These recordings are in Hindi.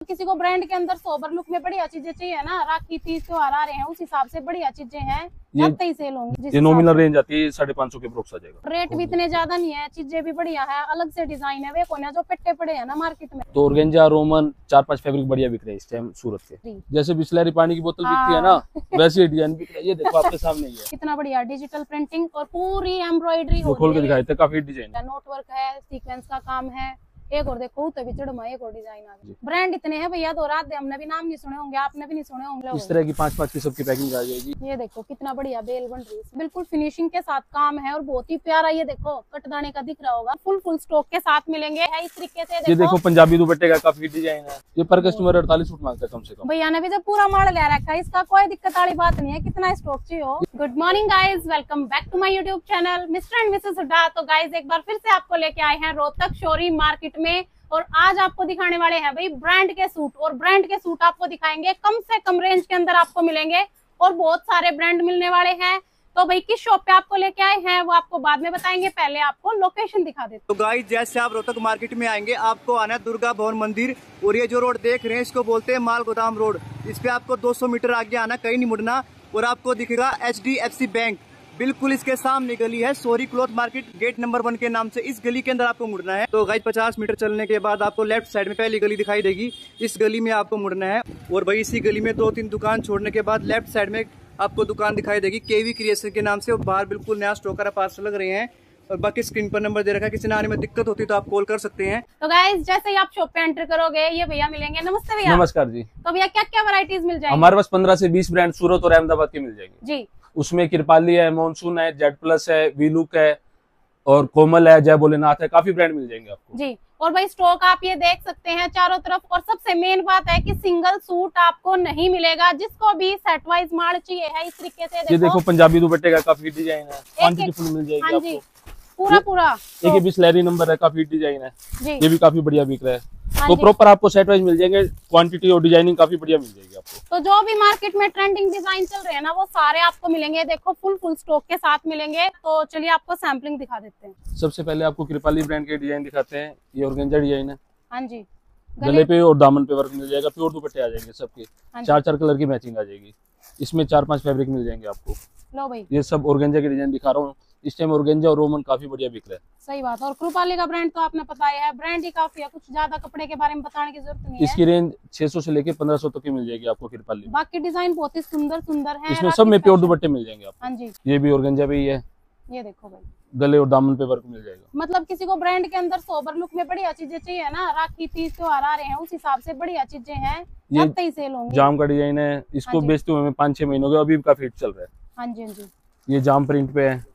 किसी को ब्रांड के अंदर सोबर लुक में बढ़िया चीजें चाहिए ना, राखी तीज त्योहार आ रहे हैं, उस हिसाब से बढ़िया चीजें हैं, जब ही सेल होंगी। ये नॉमिनल रेंज आती है 550 के अप्रोक्स आ जाएगा। रेट भी इतने ज्यादा नहीं है, चीजें भी बढ़िया है, अलग से डिजाइन है, वे कोने जो पेट्टे पड़े हैं ना मार्केट में। तो ऑर्गेंजा रोमन 4-5 फैब्रिक बढ़िया बिक रहे हैं इस टाइम सूरत के। जैसे बिस्लरी पानी की बोतल बिकती है ना, वैसे डिजाइन बिक रहा है। ये देखो आपके सामने ही है, कितना बढ़िया डिजिटल प्रिंटिंग और पूरी एम्ब्रॉयडरी खोल के दिखाए थे, काफी डिजाइन है, नोट वर्क है, सीक्वेंस का काम है। एक और देखो तभी चढ़मा एक और डिजाइन आ गई। ब्रांड इतने हैं भैया, तो रात हमने भी नाम नहीं सुने होंगे, आपने भी नहीं सुने होंगे। इस तरह की 5-5 की सबकी पैकिंग आ जाएगी। ये देखो कितना बढ़िया बेल बन रही है, बिल्कुल फिनिशिंग के साथ काम है और बहुत ही प्यारा। ये देखो कटदाने का दिख रहा होगा, फुल स्टॉक के साथ मिलेंगे है इस तरीके से। ये देखो पंजाबी दुपट्टे का काफी डिजाइन है। ये पर कस्टमर 48 सूट मांगता है कम से कम। भैया ने भी जब पूरा माल ले रखा है, इसका कोई दिक्कत वाली बात नहीं है, कितना स्टॉक चाहिए हो। Good morning guys, welcome back to my YouTube channel mister and missus Hooda. तो गाइज एक बार फिर से आपको लेके आए हैं रोहतक शोरी मार्केट में, और आज आपको दिखाने वाले हैं भाई ब्रांड के सूट। और ब्रांड के सूट आपको दिखाएंगे कम से कम रेंज के अंदर आपको मिलेंगे, और बहुत सारे ब्रांड मिलने वाले हैं। तो भाई किस शॉप पे आपको लेके आए हैं वो आपको बाद में बताएंगे, पहले आपको लोकेशन दिखा देते। तो गाइस जैसे आप रोहतक मार्केट में आएंगे, आपको आना है दुर्गा भवन मंदिर, और ये जो रोड देख रहे हैं इसको बोलते हैं माल गोदाम रोड। इस पे आपको 200 मीटर आगे आना, कहीं नहीं मुड़ना, और आपको दिखेगा HDFC बैंक। बिल्कुल इसके सामने गली है sorry cloth market, gate number 1 के नाम से। इस गली के अंदर आपको मुड़ना है। तो गाइस 50 मीटर चलने के बाद आपको लेफ्ट साइड में पहली गली दिखाई देगी, इस गली में आपको मुड़ना है। और भाई इसी गली में 2-3 दुकान छोड़ने के बाद लेफ्ट साइड में आपको दुकान दिखाई देगी केवी क्रिएशन के नाम से, और बाहर बिल्कुल नया स्टॉकर पार्सल लग रहे हैं। और बाकी स्क्रीन पर नंबर दे रखा है, किसी ने आने में दिक्कत होती तो आप कॉल कर सकते हैं। तो गाइस जैसे ही आप शॉप पे एंटर करोगे ये भैया मिलेंगे। नमस्ते भैया। नमस्कार जी। तो भैया क्या क्या वैरायटीज मिल जाएगी हमारे पास? 15 से 20 ब्रांड सूरत और अहमदाबाद के मिल जाएंगे जी। उसमें कृपाली है, मॉनसून है, जेड प्लस है, वी लुक है, और कोमल है, जय भोलेनाथ है, काफी ब्रांड मिल जाएंगे आपको जी। और भाई स्टॉक आप ये देख सकते हैं चारों तरफ। और सबसे मेन बात है कि सिंगल सूट आपको नहीं मिलेगा, जिसको भी सेट वाइज माल चाहिए है इस तरीके से। ये देखो पंजाबी दुपट्टे का काफी डिजाइन है, क्वांटिटी फुल मिल जाएगी आपको। पूरा एक बिस्लरी नंबर है, काफी डिजाइन है जी। ये भी काफी बढ़िया बिक रहा है। तो प्रॉपर आपको सेट वाइज मिल जाएंगे, क्वांटिटी और डिजाइनिंग काफी बढ़िया मिल जाएगी आपको। तो जो भी मार्केट में ट्रेंडिंग डिजाइन चल रहे हैं ना, वो सारे आपको मिलेंगे। देखो फुल स्टॉक के साथ मिलेंगे। तो चलिए आपको सैम्पलिंग दिखा देते हैं। सबसे पहले आपको कृपाली ब्रांड के डिजाइन दिखाते हैं। ये ऑर्गेंजा डिजाइन है, हाँ जी। गले पे और दामन पे वर्क मिल जाएगा, प्योर दुपट्टे आ जाएंगे सबके, 4-4 कलर की मैचिंग आ जाएगी। इसमें 4-5 फैब्रिक मिल जाएंगे आपको। लो भाई ये सब ऑर्गेंजा के डिजाइन दिखा रहा हूँ। इस टाइम ऑर्गेंजा और रोमन काफी बढ़िया बिक रहा है। सही बात। और कृपाली का ब्रांड तो आपने बताया है, ब्रांड ही काफी है, कुछ ज्यादा कपड़े के बारे में बताने की जरूरत नहीं है। इसकी रेंज 600 से लेके 1500 तक की मिल जाएगी आपको कृपाली। बाकी डिजाइन बहुत ही सुंदर है, इसमें सब में प्योर दुपट्टे मिल जाएंगे आपको। हाँ जी। ये भी ऑर्गेंजा पे ही है, ये देखो भाई गले और दामन पे वर्क मिल जाएगा। मतलब किसी को ब्रांड के अंदर सोबर लुक में बढ़िया चीजें चाहिए ना, राखी तीज त्योहार आ रहे हैं, उस हिसाब से बढ़िया चीजें हैं, जब ही सेल होंगी। जाम का डिजाइन है, इसको बेचते हुए 5-6 महीनों के, अभी काफी हिट चल रहा है। हाँ जी हाँ जी। ये जाम प्रिंट पे है।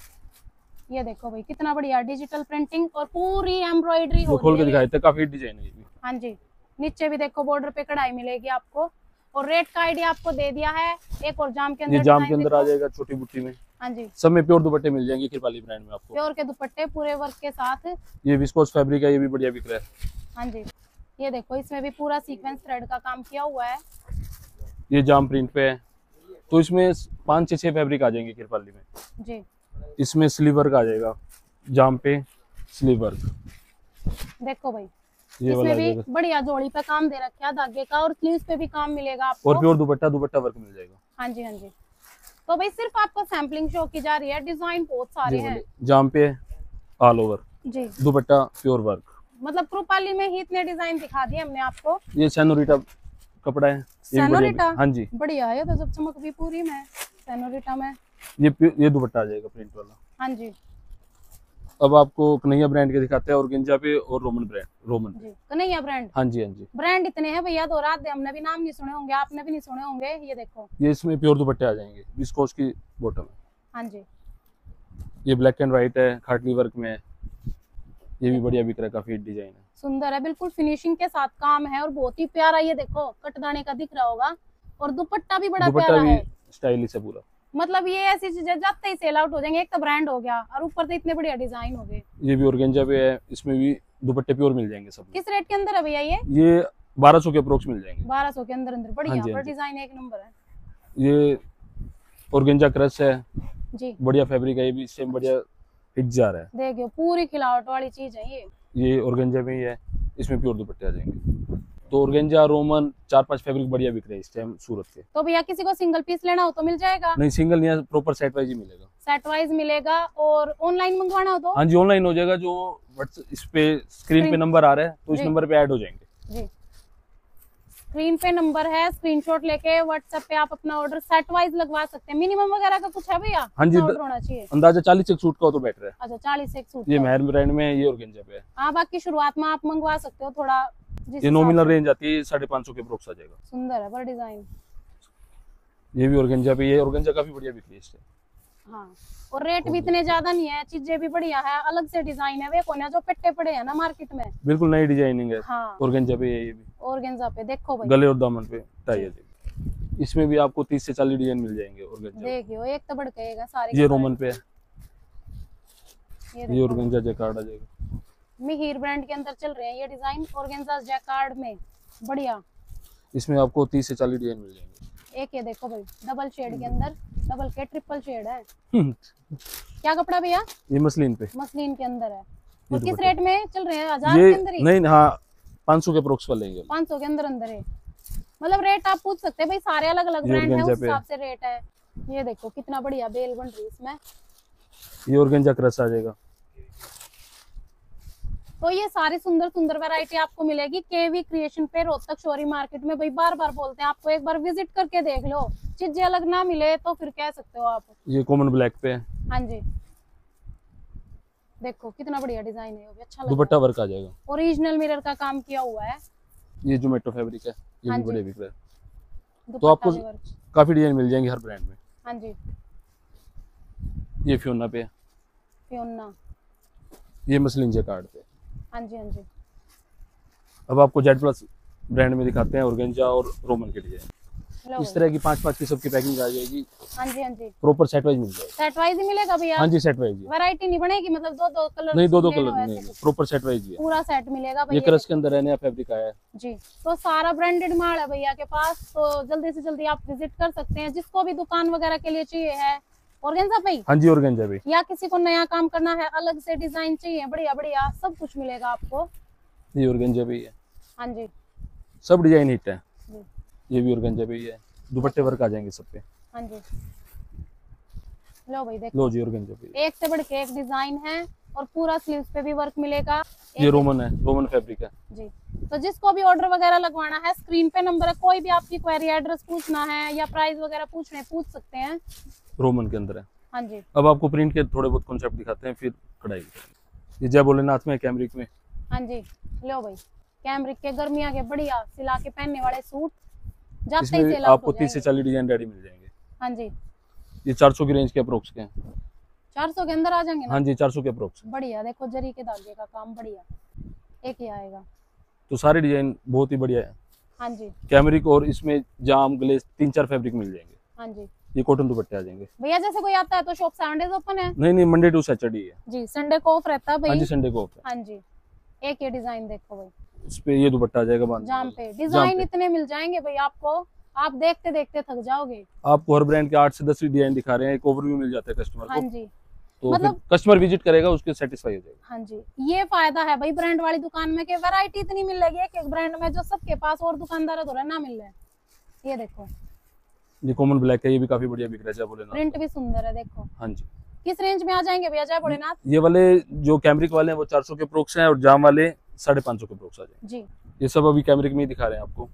ये देखो भाई कितना बढ़िया डिजिटल प्रिंटिंग और पूरी एम्ब्रॉयडरी हो खोल के दिखाए थे, काफी डिजाइन है ये भी। हाँ जी। नीचे भी देखो बॉर्डर पे कढ़ाई मिलेगी आपको, और रेट का आइडिया आपको दे दिया है। एक और जाम के अंदर, ये जाम के अंदर आ जाएगा छोटी बुट्टी में। हाँ जी। सब में प्योर दुपट्टे मिल जाएंगे कृपाली ब्रांड में आपको। प्योर के दुपट्टे पूरे वर्क के साथ। ये विस्कोस फैब्रिक है, ये भी बढ़िया बिक रहा है। हाँ जी। ये देखो इसमें भी पूरा सीक्वेंस थ्रेड का काम किया हुआ है। ये जाम प्रिंट पे है, तो इसमें 5-6 फैब्रिक आ जाएंगे कृपाली में जी। इसमें स्लीव वर्क आ जाएगा, जाम पे स्लीव वर्क। देखो भाई ये इसमें भी बढ़िया जोड़ी पे काम दे रखा है धागे का, और स्लीव्स पे भी काम मिलेगा आपको, और प्योर दुपट्टा वर्क मिल जाएगा। हाँ जी हाँ जी। तो भाई सिर्फ आपको सैम्पलिंग शो की जा रही है, डिजाइन बहुत सारे हैं। जाम पे ऑल ओवर जी, दुपट्टा प्योर वर्क। मतलब कृपाली में ही इतने डिजाइन दिखा दिए हमने आपको। ये सेनोरिटा कपड़ा है, सेनोरिटा, हाँ जी बढ़िया है, तो सब चमक भी पूरी में सेनोरिटा में। ये दुपट्टा आ जाएगा प्रिंट वाला। हाँ जी। अब आपको कन्हैया ब्रांड के दिखाते हैं, ऑर्गेंजा पे और रोमन जी। कन्हैया ब्रांड, हाँ जी हाँ जी। ब्रांड इतने हैं भैया, तो रात हमने भी नाम नहीं सुने होंगे, आपने भी नहीं सुने होंगे। ये देखो ये इसमें प्योर दुपट्टे आ जाएंगे, विस्कोस की बॉटम है। हाँ जी। ये ब्लैक एंड व्हाइट है, खाटली वर्क में है, ये भी बढ़िया बिक रहा है, काफी डिजाइन है, सुंदर है, बिल्कुल फिनिशिंग के साथ काम है, और बहुत ही प्यारा। ये देखो कटदाने का दिख रहा होगा, और दुपट्टा भी बड़ा प्यारा है, स्टाइलिश है पूरा। मतलब ये ऐसी चीजें जाते ही सेल आउट हो जाएंगे। एक तो ब्रांड हो गया, और ऊपर से इतने बढ़िया डिजाइन हो गए। ये भी ऑर्गेंजा पे है, इसमें भी दुपट्टे प्योर मिल जाएंगे सब। किस रेट के अंदर है भैया ये? 1200 के अप्रोक्स मिल जाएंगे। 1200 के अंदर बढ़िया, हाँ पर डिजाइन एक नंबर है। ये ऑर्गेंजा क्रश है जी, बढ़िया फैब्रिक है, ये भी सेम बढ़िया हिट जा रहा है। देखियो पूरी खिलावट वाली चीज है ये। ये ऑर्गेंजा में ही है, इसमें प्योर दुपट्टे आ जाएंगे। तो ऑर्गेंजा रोमन 4-5 फैब्रिक बढ़िया बिक रहे हैं इस टाइम सूरत के। तो भैया किसी को सिंगल पीस लेना हो तो मिल जाएगा? नहीं सिंगल नहीं, प्रॉपर सेट वाइज ही मिलेगा। सेट वाइज मिलेगा। और ऑनलाइन मंगवाना हो तो? हाँ जी ऑनलाइन हो जाएगा, जो इस पे स्क्रीन पे नंबर आ रहा है तो इस नंबर पे ऐड हो जाएंगे जी। स्क्रीन पे नंबर है, स्क्रीनशॉट लेके व्हाट्सएप पे आप अपना ऑर्डर सेट वाइज लगवा सकते हैं। मिनिमम वगैरह का कुछ है भैया? हाँ जी ऑर्डर होना चाहिए अंदाजा 40 एक सूट का हो तो बेटर है। अच्छा 40 एक सूट ये का। मेहर ब्रांड में है, ये ऑर्गेंजा पे है। हाँ बाकी शुरुआत में आप मंगवा सकते हो थोड़ा, जिस ये नॉमिनल रेंज आती है 550 के अप्रोक्स आ जाएगा। सुंदर है पर डिजाइन। ये भी ऑर्गेंजा पे, ये ऑर्गेंजा काफी बढ़िया बिक रही है इससे। हाँ और रेट भी इतने ज्यादा नहीं है, चीजें भी बढ़िया है, अलग से डिजाइन है। वे कोने जो पेट्टे पड़े हैं ना मार्केट में, बिल्कुल नई डिजाइनिंग है। हाँ ऑर्गेंजा पे ये भी ऑर्गेन्जा पे देखो भाई, गले और दामन पे टाई है। इसमें भी आपको 30 से 40 डिजाइन मिल जाएंगे ऑर्गेंजा। देखियो एक तो बढ़केगा सारे। ये रोमन पे है, ये ये ऑर्गेंजा जैकार्ड आ जाएगा। मिहिर ब्रांड के अंदर चल रहे हैं ये डिजाइन, ऑर्गेन्जा जैकार्ड में बढ़िया। इसमें आपको 30 से 40 डिजाइन मिल जाएंगे। एक ये देखो भाई डबल शेड के अंदर, डबल के ट्रिपल शेड है। क्या कपड़ा भैया? ये मसलिन पे, मसलिन के अंदर है। ये और किस दुपट्टा। रेट में चल रहे हैं? 1000 ये के अंदर ही? नहीं हाँ 500 के अप्रोक्स पर लेंगे। 500 के अंदर अंदर है। मतलब रेट आप पूछ सकते हैं भाई, सारे अलग अलग ये ब्रांड है, उस ऑर्गेन्जा पे हिसाब से रेट है। ये देखो कितना बढ़िया बेल बन रही है इसमें। ये ऑर्गेंजा क्रश आ जाएगा। तो ये सारी सुंदर सुंदर वैरायटी आपको मिलेगी केवी क्रिएशन पे रोहतक शोरी मार्केट में। भाई बार बार बोलते हैं आपको, एक बार विजिट करके देख लो, चीजें अलग ना मिले तो फिर कह सकते हो आप। ये कॉमन ब्लैक पे है। हाँ जी देखो कितना बढ़िया डिजाइन है, ये भी अच्छा लग दुपट्टा रहा है। वर्क आ जाएगा। ओरिजिनल मिरर का काम किया हुआ है। ये जोमेटो फैब्रिक है, ये हाँ भी जी। बढ़िया बिक रहा है। दुपट्टा आपको भी work। काफी डिजाइन मिल जाएंगे हर ब्रांड में। हाँ जी ये फियोना पे है, फियोना। ये मसलिन जैकार्ड पे। हाँ जी हाँ जी। अब आपको जेड प्लस ब्रांड में दिखाते हैं ऑर्गेंजा और रोमन के डिजाइन। लो इस तरह की 5-5 की सबकी पैकिंग आ जाएगी। हाँ जी हाँ जी। प्रॉपर सेट वाइज मिल जाएगा। सेट वाइज ही मिलेगा भैया? हाँ जी सेट वाइज ही। वैरायटी नहीं बनेगी मतलब दो दो कलर? नहीं दो लेने कलर हो नहीं, ऐसे? प्रॉपर सेट वाइज ही है। पूरा सेट मिलेगा ये भैया। क्रश के अंदर है, नया फैब्रिक आया है जी। तो सारा ब्रांडेड माल है भैया के पास, तो जल्दी से जल्दी आप विजिट कर सकते हैं। जिसको भी दुकान वगैरह के लिए चाहिए है ऑर्गेन्जा पे ही, हाँ जी ऑर्गेंजा पे, या किसी को नया काम करना है, अलग से डिजाइन चाहिए, बढ़िया बढ़िया सब कुछ मिलेगा आपको। ये ऑर्गेंजा पे ही है। हाँ जी सब डिजाइन हिट है। जी। ये भी ऑर्गेंजा पे ही है, दुपट्टे वर्क आ जाएंगे सब पे। हाँ जी लो भाई देखो, लो जी ऑर्गेंजा पे। एक से बढ़ के एक डिजाइन है और पूरा स्लीव्स पे भी वर्क मिलेगा। ये रोमन है, रोमन फैब्रिक है जी। तो जिसको भी ऑर्डर वगैरह लगवाना है, स्क्रीन पे नंबर है, कोई भी आपकी क्वेरी एड्रेस पूछना है या प्राइस वगैरह पूछने पूछ सकते हैं। रोमन के अंदर है। हाँ जी अब आपको प्रिंट के थोड़े बहुत कॉन्सेप्ट दिखाते हैं, फिर कढ़ाई। ये जय भोलेनाथ में, कैमरिक में। हाँ जी लो भाई, कैमरिक के गर्मियां के बढ़िया सिला के पहनने वाले सूट जाते ही इसमें सेल आउट आपको हो 30 से जाएंगे। 40 डिजाइन रेडी मिल जाएंगे। हाँ जी ये 400 की रेंज के अप्रोक्स के हैं। 400 के अंदर आ जाएंगे ना? हाँ जी 400 के अप्रोक्स। बढ़िया देखो जरी के धागे का काम बढ़िया, एक ही आएगा। तो सारे डिजाइन बहुत ही बढ़िया है। हाँ जी कैमरिक और इसमें जाम ग्लेस 3-4 फैब्रिक मिल जाएंगे। हाँ जी ये कॉटन दुपट्टे आ जाएंगे। भैया जैसे कोई आता है तो शॉप 7 डेज ओपन है? नहीं मंडे टू सैटरडे है। जी संडे को ऑफ रहता है हाँ भाई। जी संडे को ऑफ है। हाँ जी एक ये डिजाइन देखो भाई, इस पे ये दुपट्टा आ जाएगा बांधने जाम वाला। पे डिजाइन इतने मिल जाएंगे भाई आपको, आप देखते देखते थक जाओगे। आपको हर ब्रांड के 8 से 10 डिजाइन दिखा रहे हैं, एक ओवरव्यू मिल जाता है कस्टमर हाँ को। जी तो मतलब- फिर कस्टमर विजिट करेगा, उसके सेटिस्फाई हो जाएगा। हाँ जी ये फायदा है भाई ब्रांड वाली दुकान में कि वैरायटी इतनी मिलेगी एक एक ब्रांड में, जो सबके पास और दुकानदार तो ना मिल रहा है। ये देखो ये कॉमन ब्लैक है, ये भी काफी बढ़िया बिक रहा है जय भोलेनाथ। प्रिंट भी सुंदर है देखो। हाँ जी किस रेंज में आ जाएंगे भैया जय भोलेनाथ? ये वाले जो कैमरिक वाले हैं वो 400 के अप्रोक्स हैं, और जाम वाले 550 के अप्रोक्स आ जाएंगे। जी ये सब अभी कैमरिक में ही दिखा रहे हैं आपको।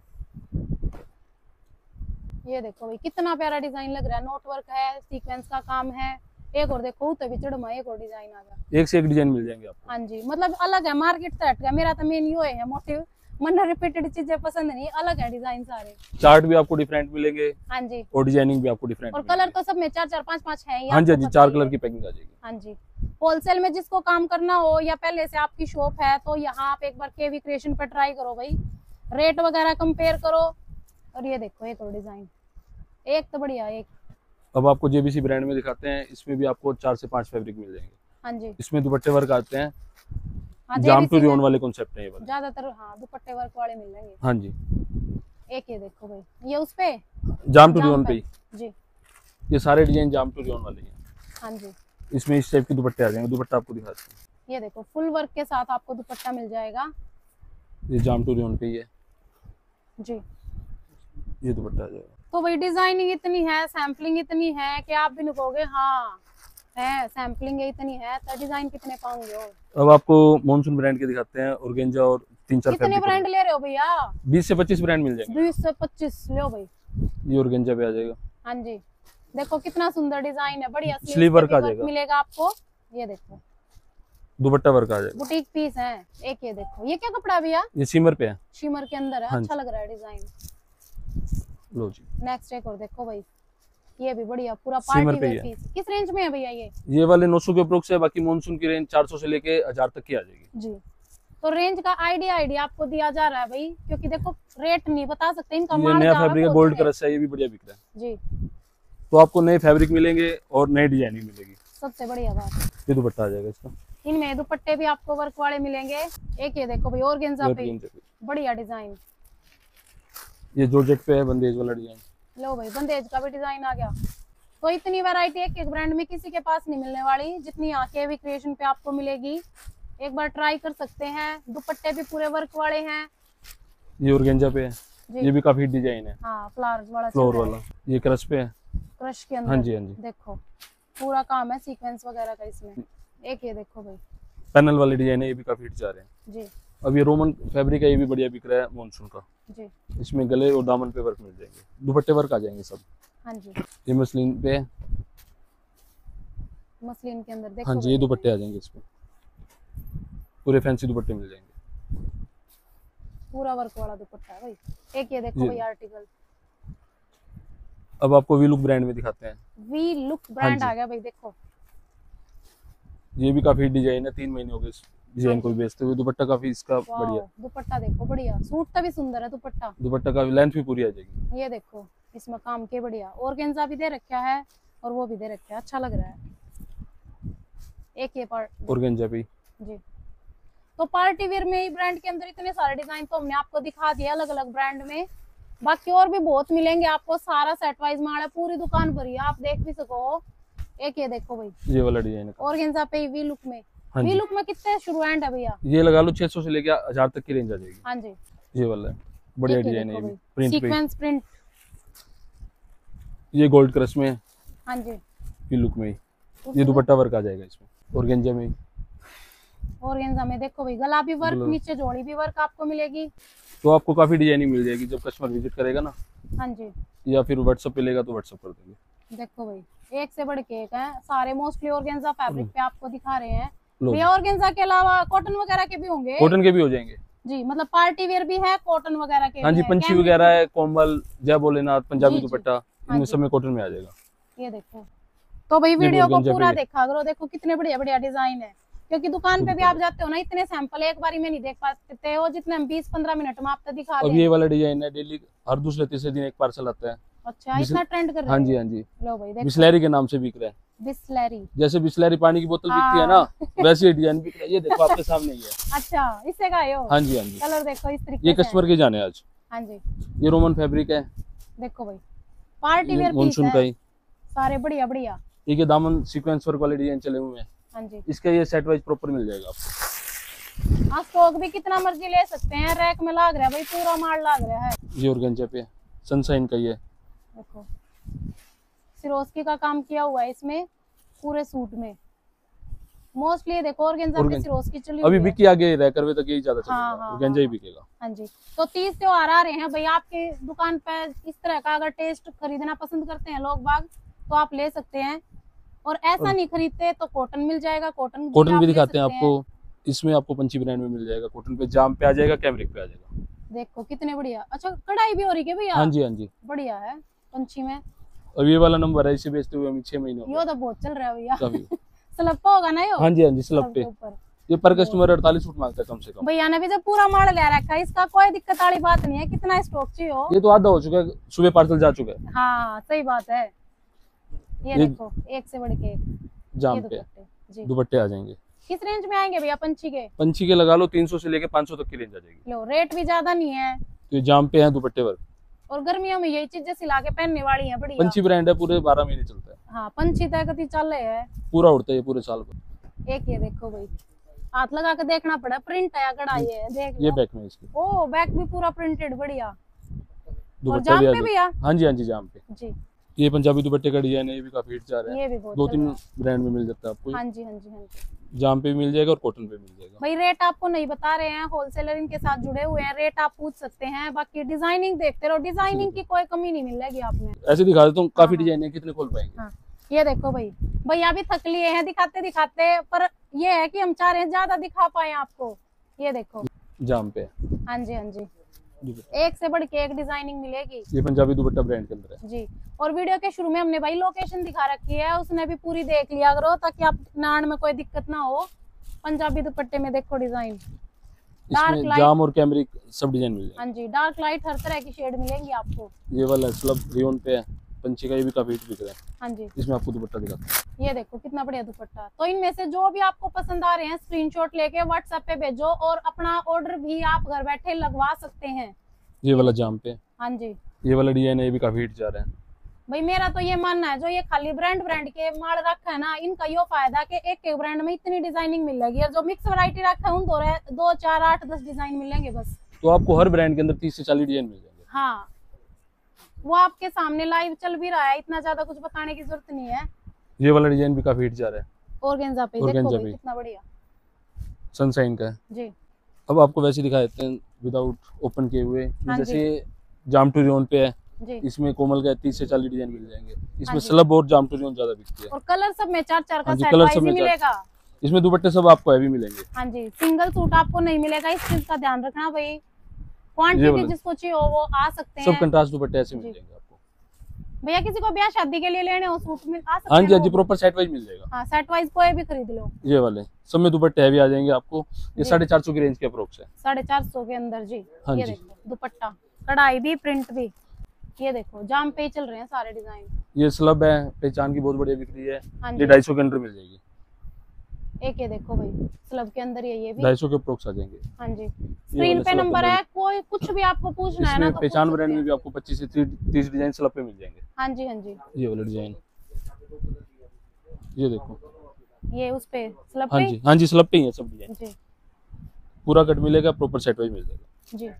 ये देखो भाई कितना प्यारा डिजाइन लग रहा है, नोट वर्क है, सीक्वेंस का काम है। एक और देखो तो भी चढ़मा एक और डिजाइन आ गया। एक से एक डिजाइन मिल जाएंगे आपको। हाँ जी मतलब अलग है, मार्केट से हट गया। मेरा तो मेन यो है मोटिव, मन रिपीटेड चीजें पसंद नहीं, अलग है डिजाइन सारे। चार्ट भी आपको डिफरेंट मिलेंगे हाँ जी और डिजाइनिंग भी आपको डिफरेंट और कलर तो सब में 4-4 5-5 है ही, हाँ जी आपको हाँ जी पता 4 ही कलर है। की पैकिंग आ जाएगी। हाँ जी होलसेल में जिसको काम करना हो या पहले से आपकी शॉप है तो यहाँ आप एक बार केवी क्रिएशन पे ट्राई करो भाई, रेट वगैरह कंपेयर करो। और ये देखो एक और डिजाइन, एक तो बढ़िया एक। अब आपको जेबीसी ब्रांड में दिखाते हैं, इसमें भी आपको 4 से 5 फैब्रिक मिल जाएंगे। हाँ जी इसमें दुपट्टे वर्क आते हैं, हाँ जाम JBC टू रियोन में वाले कॉन्सेप्ट है ये वाले। ज्यादातर हाँ दुपट्टे वर्क वाले मिल जाएंगे। हाँ जी एक ये देखो भाई, ये उस पे जाम टू जाम रियोन पे। पे ही। जी ये सारे डिजाइन जाम टू रियोन वाले हैं। हाँ जी इसमें इस टाइप के दुपट्टे आ जाएंगे, दुपट्टा आपको दिखाते हैं। ये देखो फुल वर्क के साथ आपको दुपट्टा मिल जाएगा। ये जाम टू रियोन पे ही है। जी। ये दुपट्टा आ जाएगा। तो वही डिजाइनिंग इतनी है, सैम्पलिंग इतनी है कि आप भी नहीं कहोगे हाँ है सैम्पलिंग इतनी है तो डिजाइन कितने पाओगे। और अब आपको मॉनसून ब्रांड के दिखाते हैं, ऑर्गेंजा और 3-4 कितने ब्रांड ले रहे हो भैया? 20 से 25 ब्रांड मिल जाएंगे। 20 से 25 लो भाई। ये ऑर्गेंजा पे आ जाएगा। हाँ जी, देखो कितना सुंदर डिजाइन है, बढ़िया स्लीव वर्क आ जाएगा, मिलेगा आपको। ये देखो दुपट्टा वर्क आ जाएगा, बुटीक पीस है। एक ये देखो, ये क्या कपड़ा भैया? ये शिमर पे है, शिमर के अंदर है। हाँ अच्छा लग रहा है डिजाइन। लो जी। नेक्स्ट एक और देखो भाई, ये भी बढ़िया पूरा शिमर पार्टी पे वेयर ही है। पीस। किस रेंज में है भैया ये? ये वाले 900 के अप्रोक्स है, बाकी मॉनसून की रेंज 400 से लेके 1000 तक की आ जाएगी जी। तो रेंज का आइडिया आपको दिया जा रहा है भाई, क्योंकि देखो रेट नहीं बता सकते इनका। ये नया फैब्रिक है, गोल्ड क्रश है, ये भी बढ़िया बिक रहा है जी। तो आपको नए फैब्रिक मिलेंगे और नई डिजाइनिंग मिलेगी। सबसे बढ़िया बात, ये दुपट्टा आ जाएगा इसका। इनमें दुपट्टे भी आपको वर्क वाले मिलेंगे। एक ये देखो भाई ऑर्गेन्जा पे बढ़िया डिजाइन। ये जॉर्जेट पे है, बंदेज वाला डिजाइन। लो भाई बंदेज का भी डिजाइन आ गया। तो इतनी वैरायटी एक एक ब्रांड में किसी के पास नहीं मिलने वाली जितनी यहाँ के भी क्रिएशन पे आपको मिलेगी। एक बार ट्राई कर सकते हैं। दुपट्टे भी पूरे वर्क वाले हैं। ये ऑर्गेन्जा पे है, ये भी काफी डिजाइन है। हाँ फ्लावर्स वाला, फ्लोर वाला। ये क्रश पे है, क्रश के अंदर। हाँ जी हाँ जी। देखो पूरा काम है सीक्वेंस वगैरह का इसमें। एक ये देखो भाई पैनल वाले डिजाइन है, ये भी काफी हिट जा रहे हैं जी। अब ये रोमन फैब्रिक है, ये भी बढ़िया बिक रहा है मॉनसून का जी। इसमें गले और दामन पे वर्क मिल जाएंगे, दुपट्टे वर्क आ जाएंगे सब। हाँ जी। ये मसलिन पे है, मसलिन के अंदर देखो। हाँ जी। ये दुपट्टे आ जाएंगे इसमें, पूरे फैंसी दुपट्टे मिल जाएंगे, पूरा वर्क वाला दुपट्टा है भाई। एक ये देखो भाई आर्टिकल। अब आपको वी लुक ब्रांड में दिखाते हैं। वी लुक ब्रांड आ गया भाई। देखो ये भी काफी डिजाइन है, 3 महीने हो गए इस डिजाइन को भी बेचते हुए। दुपट्टा काफी इसका बढ़िया, दुपट्टा देखो बढ़िया, सूट का भी सुंदर है दुपट्टा। दुपट्टा का लेंथ भी पूरी आ जाएगी। ये देखो इसमें काम के बढ़िया ऑर्गेन्जा भी दे रखा है और वो भी दे रखा है, अच्छा लग रहा है। एक ये पार्ट ऑर्गेन्जा पे जी। तो पार्टी वेयर में ही ब्रांड के अंदर इतने सारे डिजाइन तो हमने आपको दिखा दिया अलग अलग ब्रांड में। बाकी और भी बहुत मिलेंगे आपको, सारा सेट वाइज माल है, पूरी दुकान भरी है, आप देख भी सको। एक ये देखो भाई, ये वाला डिजाइन है ऑर्गेन्जा पे वी लुक में। हाँ वी जी। लुक में कितने शुरू एंड है भैया? ये लगा लो 600 से लेके 1000 तक की रेंज आ जाएगी। हाँ जी। ये वाला है, बढ़िया डिजाइन है, ये भी प्रिंट पे। Sequence print. ये गोल्ड क्रश में है, हाँ जी। वी लुक में ही। ये दुपट्टा वर्क आ जाएगा इसमें, ऑर्गेन्जा में ही। ऑर्गेन्जा में देखो भाई गला भी वर्क, नीचे जोड़ी भी वर्क आपको मिलेगी। तो आपको काफी डिजाइनिंग मिल जाएगी जब कस्टमर विजिट करेगा ना। हाँ जी। या फिर व्हाट्सएप पे लेगा तो व्हाट्सएप कर देंगे। देखो भाई एक से बढ़ के एक है, सारे मोस्टली ऑर्गेन्जा फैब्रिक पे आपको दिखा रहे हैं। लो भैया ऑर्गेन्जा के अलावा कॉटन वगैरह के भी होंगे? कॉटन के भी हो जाएंगे जी, मतलब पार्टी वेयर भी है, कॉटन वगैरह के हाँ भी जी। है। पंछी कैमरिक वगैरह है, कोमल, जय भोलेनाथ, पंजाबी जी, जी। दुपट्टा, हाँ इनमें जी। सब में कॉटन में आ जाएगा। ये देखो। तो भाई वीडियो को ऑर्गेन्जा पूरा पे देखा करो, देखो कितने बढ़िया बढ़िया डिजाइन है। क्योंकि दुकान पे भी आप जाते हो ना, इतने सैंपल एक बारी में नहीं देख पाते हो जितने हम 20-15 मिनट में आपको दिखा अब दें। ये वाला डिजाइन है, डेली हर दूसरे तीसरे दिन एक पार्सल आता है। अच्छा इतना ट्रेंड कर रहे हाँ हो? जी हाँ जी। लो भाई देखो, बिस्लैरी के नाम से बिक रहा है। बिस्लैरी। जैसे बिस्लैरी पानी की बोतल बिकती है ना, वैसे डिजाइन बिक रहा है। ये देखो आपके सामने ही है। अच्छा इससे का हो? हाँ जी हाँ जी। कलर देखो इस तरीके ये से कस्टमर के जाने आज। हाँ जी। ये रोमन फैब्रिक है, देखो भाई पार्टी वेयर पीस मॉनसून का है, ही। सारे बढ़िया बढ़िया। ये दामन सीक्वेंस वर्क वाले डिजाइन चले हुए हैं। हाँ जी। इसका ये सेट वाइज प्रॉपर मिल जाएगा आपको। हाँ स्टॉक भी कितना मर्जी ले सकते हैं, रैक में लाग रहा है भाई, पूरा माल लाग रहा है। ये ऑर्गेन्जा पे सनशाइन का ही है। देखो सिरोस्की का काम किया हुआ है इसमें पूरे सूट में। मोस्टली देखो ऑर्गेन्जा पे सिरोस्की चली अभी हुई है। बिकी आगे रह करवे तक यही ज्यादा चलेगा, हाँ, ऑर्गेन्जा ही बिकेगा। हाँ जी। तो 30 त्योहार आ रहे हैं भाई, आपके दुकान पे इस तरह का अगर टेस्ट खरीदना पसंद करते हैं लोग बाग तो आप ले सकते हैं। और ऐसा नहीं खरीदते तो कॉटन मिल जाएगा, कॉटन भी दिखाते हैं आपको। इसमें आपको पंची ब्रांड में मिल जाएगा, कॉटन पे जाम पे आ जाएगा, कैमरिक पे आ जाएगा। देखो कितने बढ़िया। अच्छा कढ़ाई भी हो रही है भैया? हाँ जी हाँ जी। बढ़िया है पंची में। अब ये वाला नंबर है, इसे बेचते हुए हमें 6 महीने हो यो तो बहुत चल रहा है भैया। गए। स्लप होगा ना यो? हाँ जी हाँ जी, स्लब पे। ऊपर ये पर कस्टमर 48 फुट मांगता है कम से कम। भैया ने भी जब पूरा माल ले रखा है, इसका कोई दिक्कत वाली बात नहीं है, कितना स्टॉक चाहिए हो। ये तो आधा हो चुका है, सुबह पार्सल जा चुका है। हाँ सही बात है। ये देखो एक से बढ़ के एक जाम ये पे दुपट्टे जी। दुपट्टे आ जाएंगे। किस रेंज में आएंगे भैया पंची के? पंची के लगा लो 300 से लेके 500 तक की रेंज आ जाएगी। लो रेट भी ज्यादा नहीं है। तो ये जाम पे है दुपट्टे वर्क। और गर्मियों में यही चीजें सिला के पहनने वाली है बढ़िया। पंची ब्रांड है, पूरे 12 महीने चलता है। हाँ पंची तय कति चल रहे है, पूरा उड़ता है ये पूरे साल भर। एक ये देखो भाई, हाथ लगा के देखना पड़ा, प्रिंट है या कढ़ाई है, देख ये लो। बैक में इसकी। ओ बैक भी पूरा प्रिंटेड बढ़िया। दुपट्टा भी जाम पे भी है? हाँ जी जाम पे जी। ये पंजाबी दुपट्टे का डिजाइन है, ये भी काफी हिट जा रहा है। ये भी बहुत 2-3 ब्रांड में मिल जाता है आपको। हाँ जी हाँ जी हाँ जी। जाम पे भी मिल जाएगा और कॉटन पे मिल जाएगा। भाई रेट आपको नहीं बता रहे हैं, होलसेलर इनके साथ जुड़े हुए हैं, रेट आप पूछ सकते हैं। बाकी डिजाइनिंग देखते रहो, डिजाइनिंग की कोई कमी नहीं मिलेगी आपने। ऐसे दिखा देता हूँ, काफी हाँ। डिजाइन है, कितने खोल पाएंगे। हाँ। ये देखो भाई, भैया भी थक लिए हैं दिखाते दिखाते, पर ये है कि हम चाह रहे हैं ज्यादा दिखा पाए आपको। ये देखो जाम पे हाँ जी हाँ जी, एक से बढ़ के एक डिजाइनिंग मिलेगी। ये पंजाबी दुपट्टा ब्रांड के अंदर है जी। और वीडियो के शुरू में हमने भाई लोकेशन दिखा रखी है, उसने भी पूरी देख लिया करो ताकि आप नान में कोई दिक्कत ना हो। पंजाबी दुपट्टे में देखो डिजाइन, डार्क इसमें लाइट, जाम और कैमरिक सब डिजाइन मिल जाएंगे। हाँ जी, डार्क लाइट हर तरह की शेड मिलेंगी आपको। ये वाला स्लब रियोन पे है, पंछी का, ये भी काफी हिट बिक रहा है। हाँ जी, इसमें आपको दुपट्टा दिखाता हूँ। ये देखो कितना बढ़िया दुपट्टा। तो इनमें से जो भी आपको पसंद आ रहे हैं स्क्रीनशॉट लेके व्हाट्सएप पे भेजो, और अपना ऑर्डर भी आप घर बैठे लगवा सकते हैं। ये वाला जाम पे, हाँ जी ये वाला डिजाइन है, ये भी काफी हिट जा रहा है। भाई, मेरा तो ये मानना है जो ये खाली ब्रांड के माल रखा है ना, इनका यो फायदा कि एक एक ब्रांड में इतनी डिजाइनिंग मिल जाएगी, और जो मिक्स वैरायटी रखा है उन 2, 4, 8, 10 डिजाइन मिलेंगे बस। तो आपको हर ब्रांड के अंदर 30 से 40 डिजाइन मिल जाएंगे। हाँ, वो आपके सामने लाइव चल भी रहा है, इतना ज्यादा कुछ बताने की जरूरत नहीं है। ये वाला डिजाइन भी काफी हिट जा रहा है, ऑर्गेन्जा पे ऑर्गेन्जा देखो भाई, पे। कितना बढ़िया सनशाइन का है। जी। अब आपको वैसे दिखा देते हैं विदाउट ओपन किए हुए। हाँ जैसे जाम टू रियोन पे है, जी। इसमें कोमल का 30 से 40 डिजाइन मिल जाएंगे। इसमें हाँ जी। स्लब और जाम टू रियोन ज्यादा बिकती है। और कलर सब में 4-4 का हाँ जी, सेट कलर वाइज सब ही में मिलेगा। इसमें दुपट्टे सब आपको हैवी मिलेंगे। हाँ जी, सिंगल सूट आपको नहीं मिलेगा, इस चीज का ध्यान रखना भाई। ये क्वांटिटी वाला। जिसको चाहिए हो वो आ सकते सब हैं। कंट्रास्ट दुपट्टे ऐसे जी। मिल जाएंगे आपको। भैया किसी को ब्याह शादी के लिए लेने हो सूट में आ सकते हाँ हैं जी हाँ जी, वो। प्रॉपर सेट वाइज मिल जाएगा। हाँ, सेट वाइज कोई भी खरीद लो। ये वाले सब में दुपट्टे हैवी आ जाएंगे आपको। ये जी। 450 की रेंज के अप्रोक्स है। 450 के अंदर जी। हाँ ये जी। देखो दुपट्टा, कढ़ाई भी, प्रिंट भी। ये देखो जाम पे ही चल रहे हैं सारे डिजाइन। ये स्लब है, पहचान की बहुत बढ़िया बिक्री है। हाँ ये जी। 250 के अंदर मिल जाएगी। एक ये देखो भाई, स्लब के अंदर ये भी। 250 के अप्रोक्स आ जाएंगे। हाँ जी, स्क्रीन पे स्लब नंबर के है, कोई कुछ भी आपको पूछना है ना इसमें तो पहचान पूछ ब्रांड सकते में भी हैं। आपको 25 से 30 डिजाइन स्लब पे मिल जाएंगे। हाँ जी हाँ जी, ये वाला डिजाइन, ये देखो। ये उस पे स्लब हाँ पे जी हाँ जी, स्लब पे ही है सब डिजाइन। जी पूरा कट मिलेगा, प्रॉपर सेट वाइज मिल जाएगा। जी।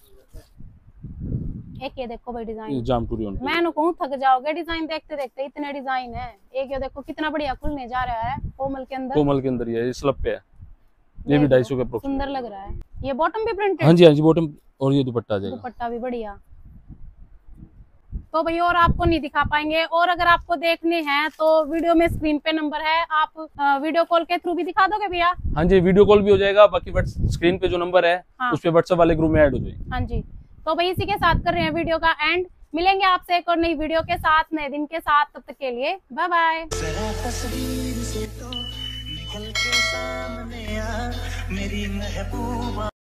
एक ये देखो भाई ये डिजाइन, जाम टू रियोन पे। मैं नु कहूँ थक जाओगे डिजाइन देखते देखते, इतने डिजाइन है। एक ये देखो कितना बढ़िया खुलने जा रहा है कोमल के अंदर। कोमल के अंदर ही है, ये स्लब पे है। ये भी देखो, 250 के अप्रोक्स। सुंदर लग रहा है। ये बॉटम भी प्रिंटेड। हाँ जी बॉटम, और ये दुपट्टा आ जाएगा। दुपट्टा भी बढ़िया। तो भैया और आपको नहीं दिखा पाएंगे, और अगर आपको देखने हैं तो वीडियो में स्क्रीन पे नंबर है, आप वीडियो कॉल के थ्रू भी दिखा दोगे भैया? हाँ जी, वीडियो कॉल भी हो जाएगा। बाकी स्क्रीन पे जो नंबर है हाँ। उस पे व्हाट्सएप वाले ग्रुप में ऐड हो जाएगी। हाँ जी। तो भाई इसी के साथ कर रहे हैं वीडियो का एंड। मिलेंगे आपसे एक और नई वीडियो के साथ, नए दिन के साथ। तब तक के लिए बाय बाय। जरा तस्वीर से तो निकल के सामने आ मेरी महबूबा।